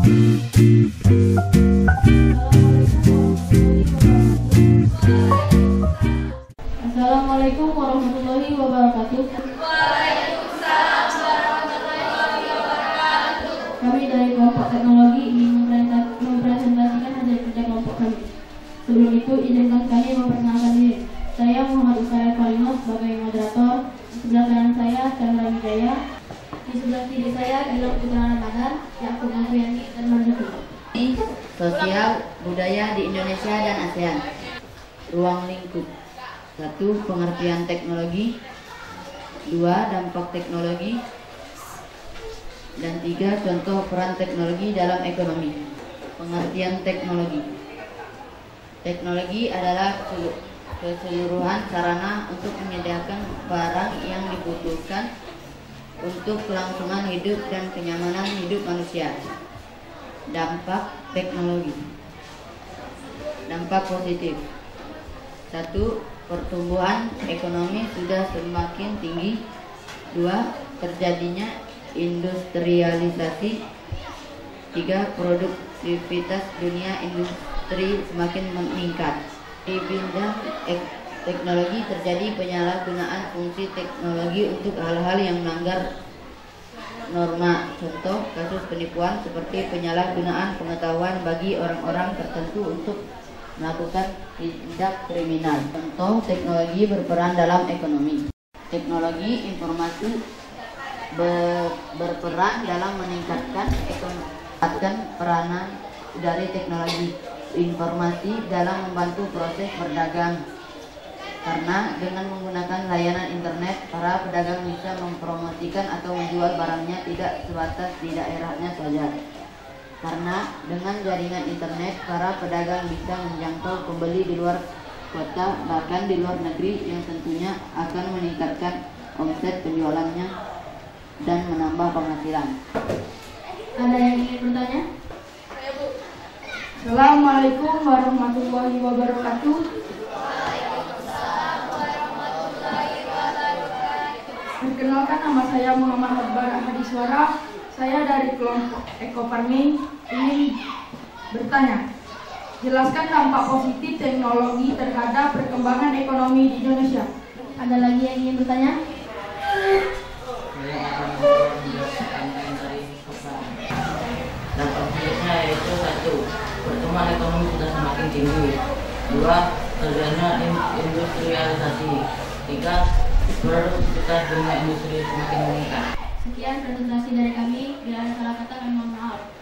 Assalamualaikum warahmatullahi wabarakatuh. Waalaikumsalam warahmatullahi wabarakatuh. Kami dari kelompok teknologi ingin mempresentasikan hasil kerja kelompok kami. Sebelum itu, izinkan kami memperkenalkan diri. Saya Muhammad Usaya Falino sebagai moderator. Di sebelah kanan saya Chandra Wijaya. Di sebelah kiri saya Gilang Putra Ramadan, Yakub Afriani, dan Marzuki. Sosial budaya di Indonesia dan ASEAN. Ruang lingkup. 1. Pengertian teknologi. 2. Dampak teknologi. Dan 3. Contoh peran teknologi dalam ekonomi. Pengertian teknologi. Teknologi adalah keseluruhan sarana untuk menyediakan barang yang dibutuhkan untuk kelangsungan hidup dan kenyamanan hidup manusia. Dampak teknologi. Dampak positif. 1. Pertumbuhan ekonomi sudah semakin tinggi. 2. Terjadinya industrialisasi. 3. Produktivitas dunia industri semakin meningkat. Di bidang teknologi terjadi penyalahgunaan fungsi teknologi untuk hal-hal yang melanggar norma. Contoh kasus penipuan seperti penyalahgunaan pengetahuan bagi orang-orang tertentu untuk melakukan tindak kriminal. Contoh teknologi berperan dalam ekonomi. Teknologi informasi berperan dalam meningkatkan peranan dari teknologi informasi dalam membantu proses berdagang. Karena dengan menggunakan layanan internet, para pedagang bisa mempromosikan atau menjual barangnya tidak sebatas di daerahnya saja. Karena dengan jaringan internet, para pedagang bisa menjangkau pembeli di luar kota, bahkan di luar negeri, yang tentunya akan meningkatkan omset penjualannya dan menambah penghasilan. Ada yang ingin bertanya? Assalamualaikum warahmatullahi wabarakatuh. Waalaikumsalam warahmatullahi wabarakatuh. Perkenalkan, nama saya Muhammad Habbar Hadiswara. Saya dari kelompok Eco Farming ingin bertanya. Jelaskan dampak positif teknologi terhadap perkembangan ekonomi di Indonesia. Ada lagi yang ingin bertanya? Dampak positifnya yaitu 1. Pertumbuhan ekonomi sudah semakin tinggi. 2. Terjadinya industrialisasi. 3. Produktivitas dunia industri semakin meningkat. Sekian presentasi dari kami. Bila ada salah kata kami mohon maaf.